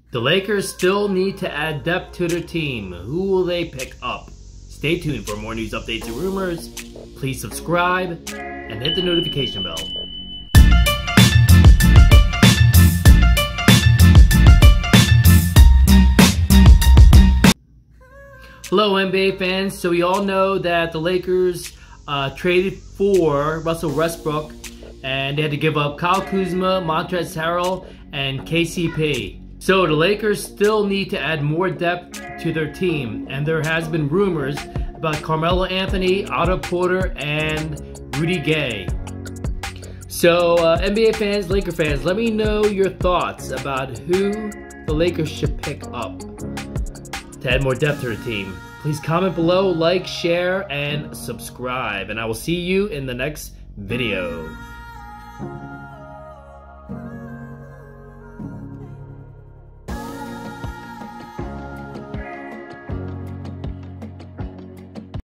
The Lakers still need to add depth to their team. Who will they pick up? Stay tuned for more news, updates, and rumors. Please subscribe and hit the notification bell. Hello NBA fans. So we all know that the Lakers traded for Russell Westbrook, and they had to give up Kyle Kuzma, Montrezl Harrell, and KCP. So the Lakers still need to add more depth to their team, and there has been rumors about Carmelo Anthony, Otto Porter, and Rudy Gay. So NBA fans, Laker fans, let me know your thoughts about who the Lakers should pick up to add more depth to their team. Please comment below, like, share, and subscribe, and I will see you in the next video.